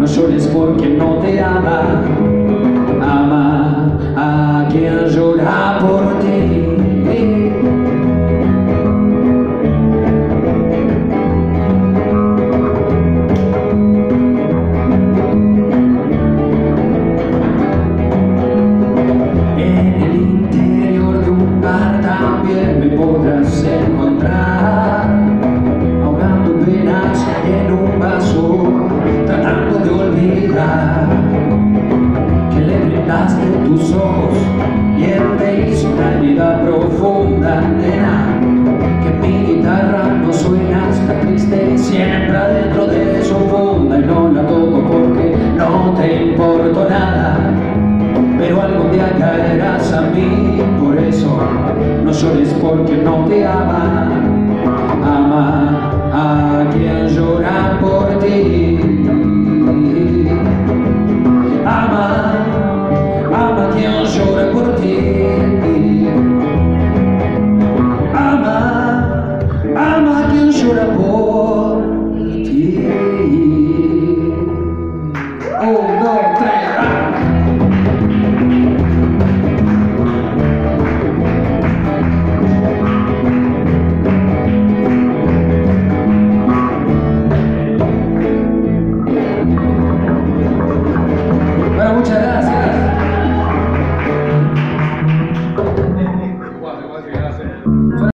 llores porque no te ama. Ama a quien llora por ti. En el interior de un bar también me podrás encontrar, ahogando penas en un vaso, tratando de olvidar que le brindaste tus ojos y él te hizo una herida profunda, nena. Que mi guitarra no suena, está triste y siempre adentro de su funda, y no la toco porque no te importo nada, pero algún día caerás a mí. Por eso no llores porque no te ama.